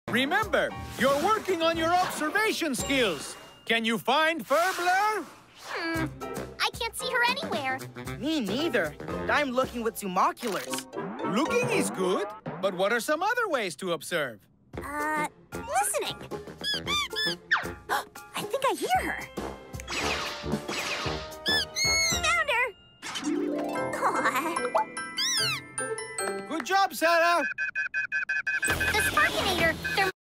Remember, you're working on your observation skills. Can you find Furbler? I can't see her anywhere. Me neither. I'm looking with zoomoculars. Looking is good, but what are some other ways to observe? Listening. I think I hear her. Found her! Aw. Good job, Sarah. The Sparkinator